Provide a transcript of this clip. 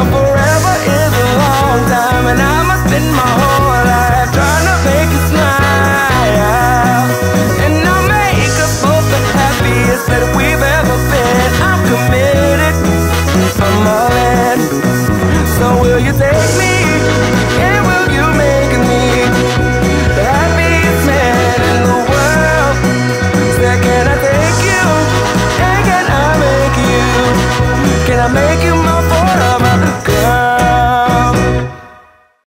forever is a long time, and I'ma spend my whole life trying to make you smile. And I'll make us both the happiest that we've ever been. I'm committed, I'm all in. So will you take me